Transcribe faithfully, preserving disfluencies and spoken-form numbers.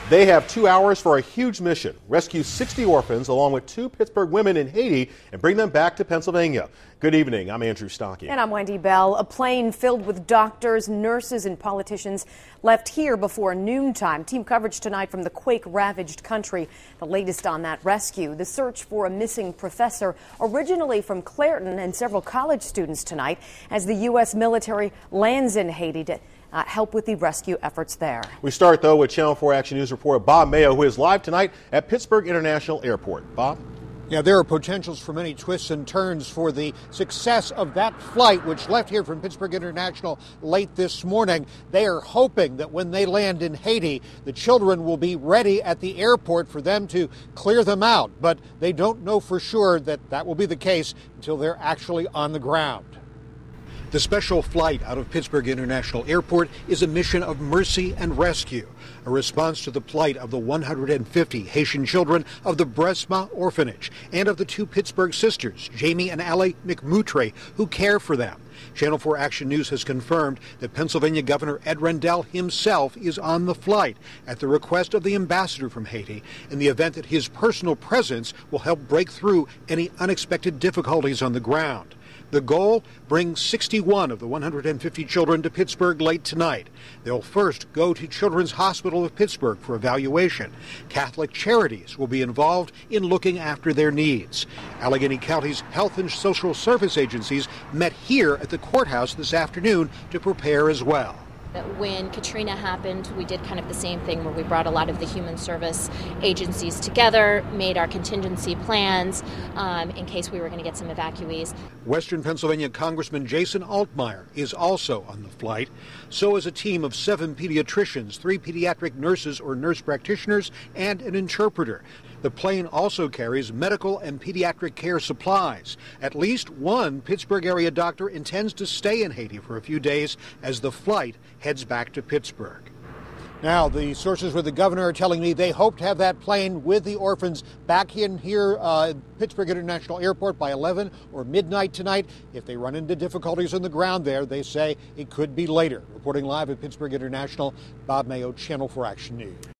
They have two hours for a huge mission. Rescue sixty orphans along with two Pittsburgh women in Haiti and bring them back to Pennsylvania. Good evening. I'm Andrew Stockey. And I'm Wendy Bell. A plane filled with doctors, nurses, and politicians left here before noontime. Team coverage tonight from the quake-ravaged country. The latest on that rescue. The search for a missing professor, originally from Clairton, and several college students tonight as the U S military lands in Haiti to Uh, help with the rescue efforts there. We start, though, with Channel four Action News reporter Bob Mayo, who is live tonight at Pittsburgh International Airport. Bob? Yeah, there are potentials for many twists and turns for the success of that flight, which left here from Pittsburgh International late this morning. They are hoping that when they land in Haiti, the children will be ready at the airport for them to clear them out. But they don't know for sure that that will be the case until they're actually on the ground. The special flight out of Pittsburgh International Airport is a mission of mercy and rescue, a response to the plight of the one hundred fifty Haitian children of the Bresma orphanage and of the two Pittsburgh sisters, Jamie and Allie McMutre, who care for them. Channel four Action News has confirmed that Pennsylvania Governor Ed Rendell himself is on the flight at the request of the ambassador from Haiti in the event that his personal presence will help break through any unexpected difficulties on the ground. The goal, bring sixty-one of the one hundred fifty children to Pittsburgh late tonight. They'll first go to Children's Hospital of Pittsburgh for evaluation. Catholic Charities will be involved in looking after their needs. Allegheny County's health and social service agencies met here at the courthouse this afternoon to prepare as well. When Katrina happened, we did kind of the same thing where we brought a lot of the human service agencies together, made our contingency plans um, in case we were going to get some evacuees. Western Pennsylvania Congressman Jason Altmaier is also on the flight. So is a team of seven pediatricians, three pediatric nurses or nurse practitioners, and an interpreter. The plane also carries medical and pediatric care supplies. At least one Pittsburgh area doctor intends to stay in Haiti for a few days as the flight heads back to Pittsburgh. Now, the sources with the governor are telling me they hope to have that plane with the orphans back in here uh, at Pittsburgh International Airport by eleven or midnight tonight. If they run into difficulties on the ground there, they say it could be later. Reporting live at Pittsburgh International, Bob Mayo, Channel four Action News.